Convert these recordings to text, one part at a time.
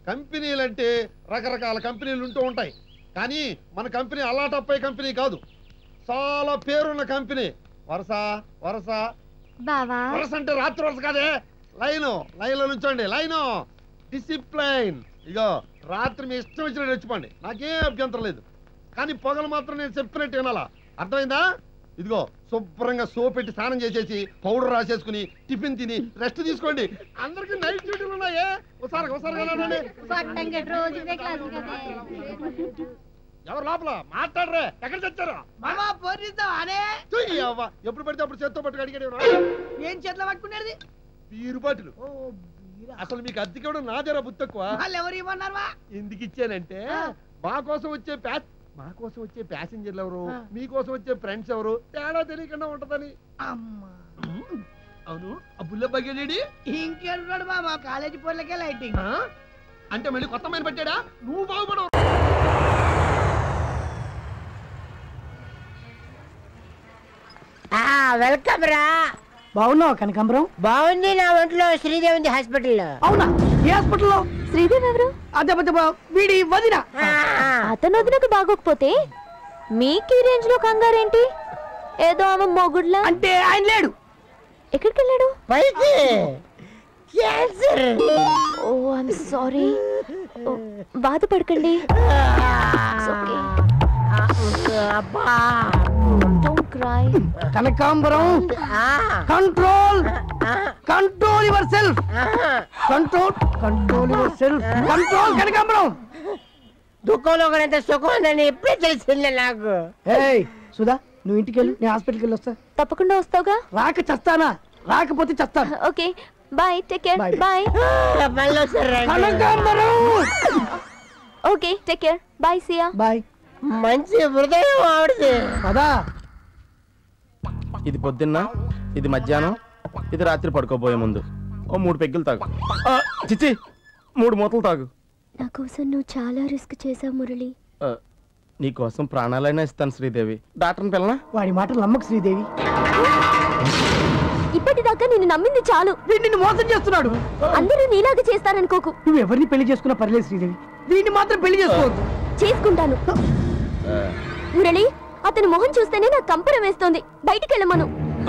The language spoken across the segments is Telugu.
కంపెనీలు అంటే రకరకాల కంపెనీలు ఉంటూ ఉంటాయి, కానీ మన కంపెనీ అల్లాటప్పై కంపెనీ కాదు, చాలా పేరున్న కంపెనీ. వరుస వరుస వరుస అంటే రాత్రి వరుస కాదే, లైన్ లైన్లో నుంచోండి, లైన్ డిసిప్లైన్. ఇగో రాత్రి మీ ఇష్టం వచ్చినట్టు రెచ్చిపోండి, నాకేం అభ్యంతరం లేదు, కానీ పొగలు మాత్రం నేను చెప్పినట్టు వినాలా, అర్థమైందా? ఇదిగో శుభ్రంగా సోప్ పెట్టి స్నానం చేసేసి పౌడర్ రాసేసుకుని టిఫిన్ తిని రెస్ట్ తీసుకోండి. అందరికి నైట్ డ్యూటీలు ఉన్నాయే, ఒకసారి ఎవరు లోపల మాట్లాడరే, ఎక్కడ తెచ్చారు? ఎప్పుడు పడితే అప్పుడు చేత్తో పట్టుకు అడిగాడు. ఏం చేతిలో పట్టుకునేది? వీరు బాటిల్. అసలు మీకు అద్దెకి నాదేరా బుద్ధి తక్కువ. ఎవరు ఇవ్వన్నారా? ఎందుకు ఇచ్చానంటే మా కోసం వచ్చే ప్యాసింజర్లు ఎవరు, మీకోసం వచ్చే ఫ్రెండ్స్ ఎవరు తేడా తెలియకుండా ఉంటదని. అవును, ఆ బుల్ల బగ్గేడి ఇంకేడు మా కాలేజీ పోర్లకే లైటింగ్ అంటే మళ్ళీ కొత్త మైన పట్టాడా? నువ్వు బాగుపడవు. వెల్కమ్ రా. బాగున్నావు కనకాంబరం? బాగుంది, నా ఒంట్లో శ్రీదేవి ఉంది హాస్పిటల్లో. అవునా? ఏ హాస్పిటల్లో? శ్రీదేవి ఎవరు? అదే వీడి వదిన. అతను వదినకు బాగోకపోతే మీకీ రేంజ్ లో కంగారేంటి? ఏదో ఆమె మొగుడ్లా. అంటే ఆయన లేడు. ఎక్కడికి వెళ్ళాడు? పైకి. క్యాన్సర్. Oh I'm sorry. బాధపడకండి. Don't cry. Kanakambaram, control control yourself. Control yourself. Control Kanakambaram. దుఃఖంలో ఎంత సుఖం ఉందని ఎప్పుడే తెలిసిందే నాకు. ఏయ్ సుధా, నువ్వు ఇంటికి వెళ్ళు, నేను హాస్పిటల్కి వెళ్ళి వస్తా. తప్పకుండా వస్తావుగా? రాక చస్తానా? రాకపోతే చస్తాను. Okay bye, take care. Bye. Kanakambaram. Okay take care. Bye see ya. Bye. మంచి హృదయం ఆవిడది. పదా. ఇది పొద్దున్న, ఇది మధ్యాహ్నం, ఇది రాత్రి పడుకోబోయే ముందు ఓ 3 పెగ్గులు తాగు. చిచ్చి 3 మూతలు తాగు. నా కోసం నువ్వు చాలా రిస్క్ చేసావు మురళి. నీ కోసం ప్రాణాలైనా ఇస్తాను శ్రీదేవి. డాక్టర్ని పిల్లనా? వాడి మాటలు నమ్మకు శ్రీదేవి. ఇప్పటిదాకా నిన్ను నమ్మింది చాలు. నిన్ను మోసం చేస్తున్నాడు. అందరూ నీలాగా చేస్తారనుకోకు. నువ్వు ఎవరిని పెళ్లి చేసుకున్నా పర్లేదు శ్రీదేవి, వీడిని మాత్రం పెళ్లి చేసుకోవద్దు. చేసుకుంటాను మురళి. అతని మొహం చూస్తేనే నాకు కంపరం వేస్తోంది. బయటికి వెళ్ళమను.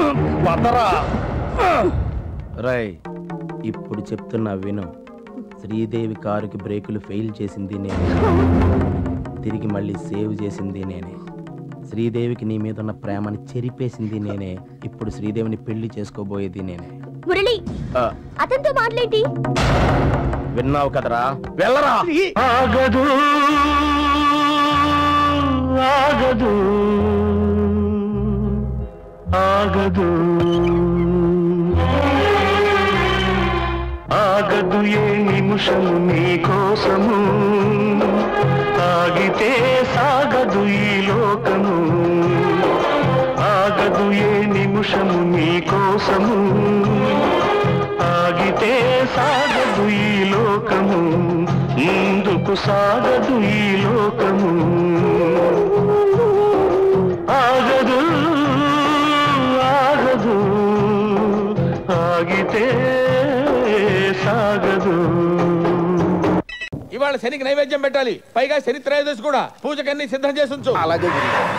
రై, ఇప్పుడు చెప్తున్నా విను. శ్రీదేవి కారుకి బ్రేకులు ఫెయిల్ చేసింది నేనే, తిరిగి మళ్ళీ సేవ్ చేసింది నేనే. శ్రీదేవికి నీ మీద ఉన్న ప్రేమని చెరిపేసింది నేనే. ఇప్పుడు శ్రీదేవిని పెళ్లి చేసుకోబోయేది నేనే. మురళి, అతనితో మాట్లాడి విన్నావు కదరా, వెళ్ళరా. ఆగదు ఆగదు ఆగదు ఆగదు ఏ నిమిషము నీ కోసము, ఆగితే సాగదు ఈ లోకము. ఆగదు ఏ నిమిషము నీ కోసము, ఆగితే సాగదు ఈ లోకము. ముందుకు సాగదు ఈ లోకము. ఆగదు ఆగదు ఆగితే సాగదు. ఇవాళ శనికి నైవేద్యం పెట్టాలి, పైగా శని త్రయోదశి కూడా. పూజకన్నీ సిద్ధం చేసి ఉంచు. అలాగే.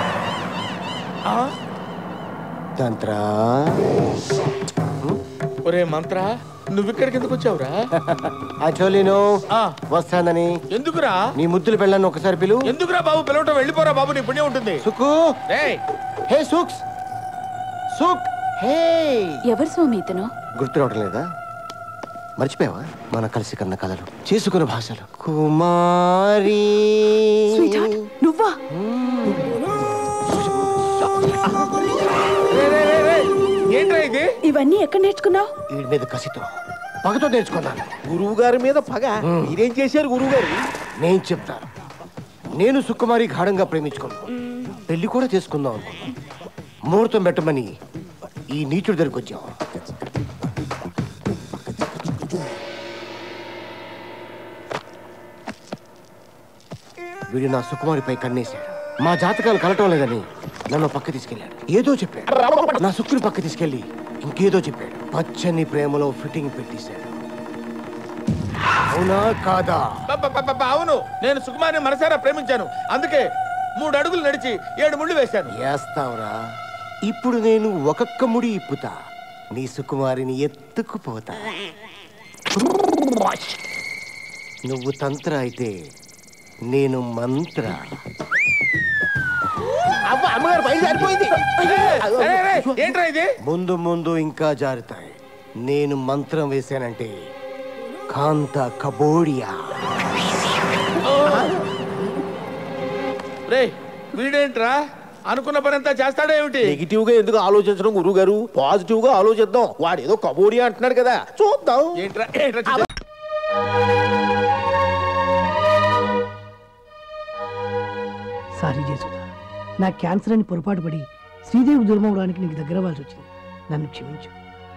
తంత్ర. ఒరే మంత్ర, నువ్విక్కడికి ఎందుకు వచ్చావురా? వస్తానని. ఎందుకురా? నీ ముద్దులు పెళ్ళాను ఒకసారి పిలు. ఎందుకురా బాబు పిలవటం? వెళ్ళిపోరా బాబు, నీ పుణ్యం ఉంటుంది. సుక్కు. హే సుక్స్. సుక్. హే. ఎవరు స్వామి ఇతను? గుర్తు రావడం లేదా? మర్చిపోయావా? మన కలిసి కన్న కలలు, చేసుకున్న భాషలు. కుమారి. నువ్వా? ఏంట్రా ఇది? ఇవన్నీ ఎక్కడ నేర్చుకున్నావు? వీడి మీద కసితో, పగతో నేర్చుకున్నాను. గురువు గారి మీద పగ? మీరేం చేశారు గురువు గారు? నేను చెప్తాను. నేను సుకుమారి గాఢంగా ప్రేమించుకున్నాను, పెళ్లి కూడా చేసుకుందాం అనుకున్నాను. ముహూర్తం పెట్టమని ఈ నీచుడి దగ్గరికి వచ్చాం. వీడు నా సుకుమారిపై కన్నేశాడు. మా జాతకాలు కలటం లేదని నన్ను పక్క తీసుకెళ్ళాడు. ఏదో చెప్పాడు. నా సుక్కుని పక్క తీసుకెళ్లి ఇంకేదో చెప్పాడు. పచ్చని ప్రేమలో ఫిట్టింగ్ పెట్టేశాడు. అవునా కాదా? అవును, నేను సుకుమారిని మనసారా ప్రేమించాను. అందుకే 3 అడుగులు నడిచి 7 ముళ్ళు వేశాను. వేస్తావురా? ఇప్పుడు నేను ఒక్కొక్క ముడి ఇప్పుతా, నీ సుకుమారిని ఎత్తుకుపోతా. నువ్వు తంత్ర అయితే నేను మంత్ర. అమ్మగారు పైన సరిపోయింది. ఏంట్రా ఇది? ముందు ముందు ఇంకా జారుతాయి. నేను మంత్రం వేశానంటే కాంత కబోడియా. రే వీడేంట్రా అనుకున్న పనంతా చేస్తాడా ఏమిటి? నెగిటివ్ గా ఎందుకు ఆలోచించడం గురువు గారు, పాజిటివ్ గా ఆలోచిద్దాం. వాడు ఏదో కబోడియా అంటున్నాడు కదా, చూద్దాం. ఏంట్రా సారీ జయసుధ, నా క్యాన్సర్ అని పొరపాటు పడి శ్రీదేవి దూరం అవడానికి నీకు దగ్గర అవ్వాల్సి వచ్చింది. నన్ను క్షమించు.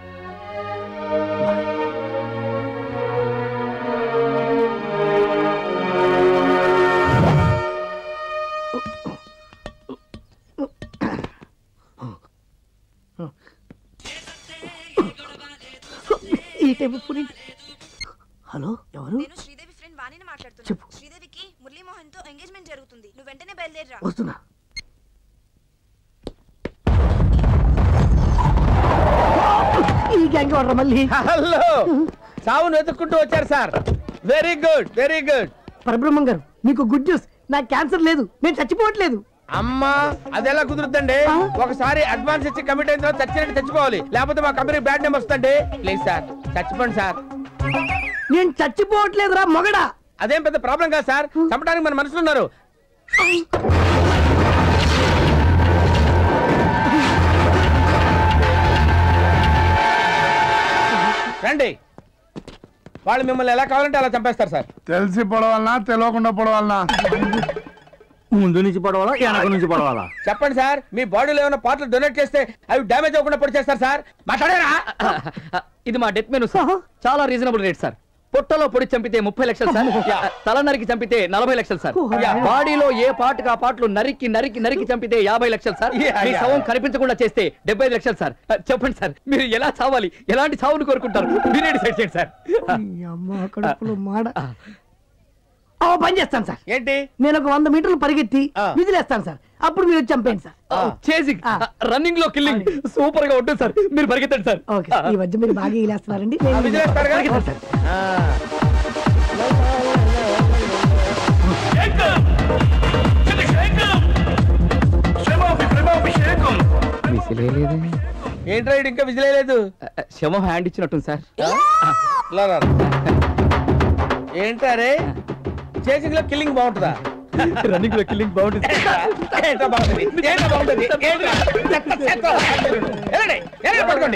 ఈ టైపు హలో, ఎవరు? నేను శ్రీదేవి ఫ్రెండ్ వాణిని మాట్లాడుతున్నా. చెప్పు. శ్రీదేవికి మురళీమోహన్ తో ఎంగేజ్మెంట్ జరుగుతుంది. నువ్వు వెంటనే బయలుదేరరా. వస్తున్నా. ఈ గ్యాంగ్ వాడరా మళ్ళీ. హలో, చావును వెతుక్కుంటూ వచ్చారు sir. Very good, very good. Parabrahmam garu, మీకు గుడ్ న్యూస్. నాకు క్యాన్సర్ లేదు, నేను చచ్చిపోవట్లేదు. అమ్మా, అది ఎలా కుదురుతుందండి? ఒకసారి అడ్వాన్స్ ఇచ్చి కమిట్ అయిన తర్వాత చచ్చినట్టు చచ్చిపోవాలి, లేకపోతే మా కంపెనీ బ్యాడ్ నేమ్ వస్తుంది. ప్లీజ్ సార్, చచ్చిపోండి సార్. నేను చచ్చిపోవట్లేదురా మొగడా. అదేం పెద్ద ప్రాబ్లం కాదు సార్, చంపడానికి మన మనుషులు ఉన్నారు. రండి, వాళ్ళు మిమ్మల్ని ఎలా కావాలంటే అలా చంపేస్తారు సార్. తెలిసి పొడవాలనా తెలియకుండా పొడవాలనా? ముందు నుంచి పడవాలా వెనక నుంచి పడవాలా? చెప్పండి సార్, మీ బాడీలో ఏమైనా పార్ట్లు డొనేట్ చేస్తే అవి డ్యామేజ్ అవ్వకుండా పొడి చేస్తారు సార్. మాట్లాడారా? ఇది మా డెత్ మెనూ సార్. చాలా రీజనబుల్ రేట్ సార్. పొట్టలో పొడి చంపితే 30 లక్షలు సార్. తల నరికి చంపితే 40 లక్షలు సార్. బాడీలో ఏ పార్ట్ కా పార్ట్లు నరికి నరికి నరికి చంపితే 50 లక్షలు సార్. మీ శవం కనిపించకుండా చేస్తే 75 లక్షలు సార్. చెప్పండి సార్, మీరు ఎలా చావాలి, ఎలాంటి చావును కోరుకుంటారు, మీరే డిసైడ్ చేయండి సార్. కడుపులో మాడ. పని చేస్తాను సార్. ఏంటి? నేను ఒక 100 మీటర్లు పరిగెత్తి విదిలేస్తాను సార్. అప్పుడు మీరు చంపేయండి సార్. చేసి రన్నింగ్ లో కిల్లింగ్ సూపర్ గా ఉంటుంది సార్. మీరు పరిగెత్తండి సార్. ఓకే, ఈ మధ్య మీరు బాగా ఇలేస్తున్నారండి. ఏంట్రా ఇంకా విజిలేదు? శవం హ్యాండ్ ఇచ్చినట్టుంది సార్. ఏంటారే చేసింగ్ లో కిల్లింగ్ బాగుంటుందా? రన్నింగ్ లో కిల్లింగ్ బాగుంటుంది. పడుకోండి.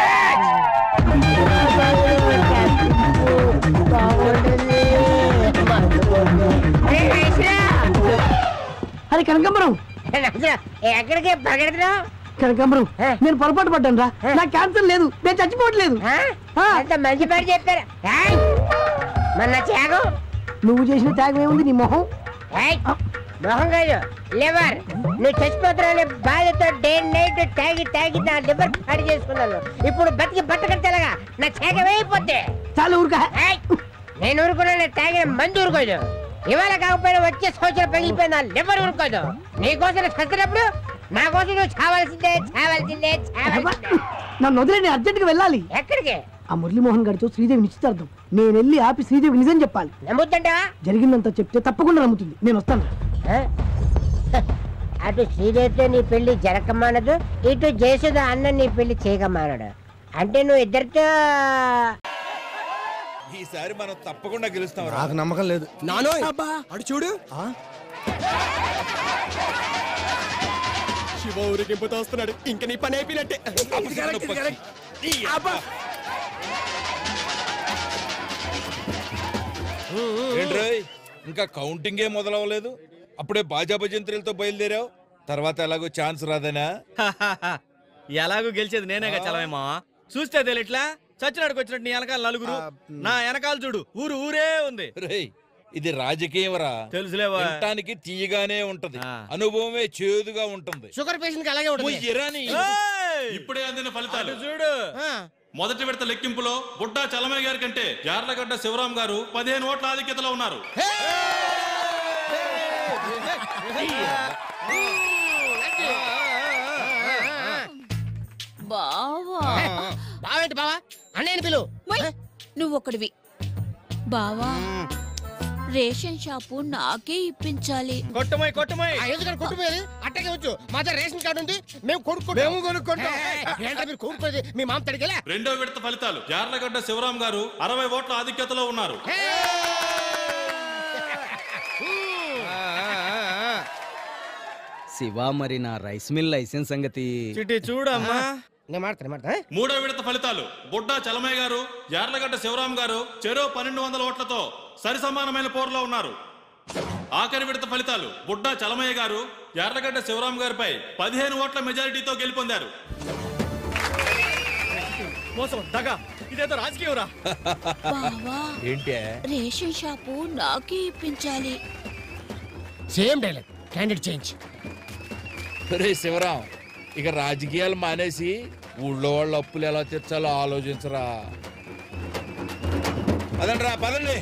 అరే కనకాంబరం, ఎక్కడికి పరిగెడుతున్నావు? కనకాంబరం, నేను పొరపాటు పడ్డాను రా. నాకు క్యాన్సర్ లేదు, నేను చచ్చిపోవట్లేదు. అంత మంచి పని చెప్పారు. మన త్యాగం నువ్వు చేసిన త్యాగం ఏముంది? నీ మొహం మొహం కాదు, లివర్. నువ్వు చచ్చిపోతున్నావు బాధతో డే నైట్ తాగి తాగి నా లివర్ పాడి చేసుకున్నాను. ఇప్పుడు బతికి బట్టకట్టేలాగా నా త్యాగం అయిపోతే చాలా ఊరుక. నేను ఊరుకున్నా, తాగిన మందు ఊరుకోదు. ఇవాళ కాకపోయినా వచ్చే సంవత్సరం పగిలిపోయిన లివర్ ఊరుకోదు. నీకోసం చచ్చినప్పుడు నా కోసం నువ్వు చావాల్సిందే, చావాల్సిందే, చావాల్సిందే. నన్ను వదిలే, నేను అర్జెంట్ గా వెళ్ళాలి. ఎక్కడికి? ఆ మురళీమోహన్ గారితో శ్రీదేవి నిశ్చితార్థం. నేను వెళ్ళి ఆపి శ్రీదేవి నిజం చెప్పాలి. నమ్ముతుంటావా? జరిగిందంతా చెప్తే తప్పకుండా నమ్ముతుంది. నేను వస్తాను. అటు శ్రీదేవితో నీ పెళ్లి జరగమానదు, ఇటు జయసుధ అన్న నీ పెళ్లి చేయకమానడు. అంటే నువ్వు ఇద్దరితో ఈసారి మనం తప్పకుండా గెలుస్తాం. నాకు నమ్మకం లేదు. అడు చూడు, శివ ఊరికింపుతో వస్తున్నాడు. ఇంక నీ పని అయిపోయినట్టే. ఏంట్రోయ్, ఇంకా కౌంటింగే మొదలవ్వలేదు, అప్పుడే బాజా భజంత్రులతో బయలుదేరావు. తర్వాత ఎలాగో ఛాన్స్ రాదనా? ఎలాగో గెలిచేది నేనేగా చలవేమా. చూస్తే తెలియట్లా, చచ్చినాడికి వచ్చినట్టు నీ వెనకాల నలుగురు, నా వెనకాల చూడు ఊరు ఊరే ఉంది. రేయ్, ఇది రాజకీయమరా. తెలుసులేవా, వినటానికి తీయగానే ఉంటది, అనుభవమే చేదుగా ఉంటుంది. షుగర్ పేషెంట్ అలాగే ఉంటుంది. ఇప్పుడే అందిన ఫలితాలు చూడు. మొదటి విడత లెక్కింపులో బుడ్డా చలమయ్య గారి కంటే యార్లగడ్డ శివరాం గారు 15 ఓట్ల ఆధిక్యతలో ఉన్నారు. బావేంటి బావా అన్నయ్యని పిలు. నువ్వు ఒకడివి బావా. రేషన్ షాపు నాకే ఇప్పించాలి. కొట్టుమోయ్ కొట్టుమోయ్. ఎందుకని కొట్టుపోయేది? అట్టగే వచ్చు మా దగ్గర రేషన్ కార్డు ఉంది, మేము కొనుక్కుంటాం. ఏంటో మీరు కొనుక్కోది మీ మామ తడిగేలా. రెండో విడత ఫలితాలు యార్లగడ్డ శివరాం గారు 60 ఓట్ల ఆధిక్యతలో ఉన్నారు. శివ, మరి నా రైస్ మిల్ లైసెన్స్ సంగతి చిట్టి చూడమ్మా. మూడో విడత ఫలితాలు బుడ్డా చలమయ్య గారు యార్లగడ్డ శివరాం గారు చెరో 1200 ఓట్లతో సరి సమానమైన పోరులో ఉన్నారు. ఆఖరి విడత ఫలితాలు బుడ్డా చలమయ్య గారు యార్లగడ్డ శివరాం గారిపై 15 ఓట్ల మెజారిటీతో గెలుపొందారు. మోసం దగా ఇదేదో రాజకీయం రా. ఏంటి రేషన్ షాపు నాకే ఇప్పించాలి. Same dialogue, candidate change. Shivaram, ఇక రాజకీయాలు మానేసి ఊళ్ళో వాళ్ళ అప్పులు ఎలా తీర్చాలో ఆలోచించరా. పదండి రా, పదండి.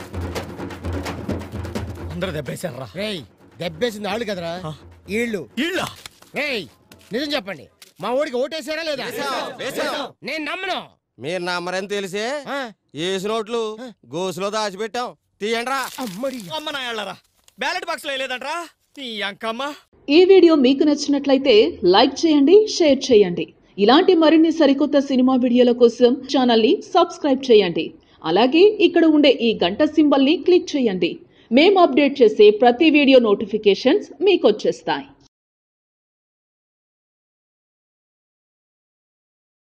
అందరూ దెబ్బేశారా? రేయ్, దెబ్బేసింది వాళ్ళు కదరా, వీళ్ళు. రేయ్, నిజం చెప్పండి, మా ఊడికి ఓటేసారా లేదా? నేను నమ్మను. మీరు నమ్మరని తెలిసే ఏసు నోట్లు గోసులో దాచిపెట్టాం. తీయండి రా. అమ్మ నా ఏళ్ళరా, బ్యాలెట్ బాక్స్ లో లేదంట్రా నీ అంకమ్మ. ఈ వీడియో మీకు నచ్చినట్లయితే లైక్ చేయండి, షేర్ చేయండి. ఇలాంటి మరిన్ని సరికొత్త సినిమా వీడియోల కోసం ఛానల్ ని సబ్స్క్రైబ్ చేయండి. అలాగే ఇక్కడ ఉండే ఈ గంట సింబల్ ని క్లిక్ చేయండి. మేము అప్డేట్ చేసే ప్రతి వీడియో నోటిఫికేషన్స్ మీకు వచ్చేస్తాయి.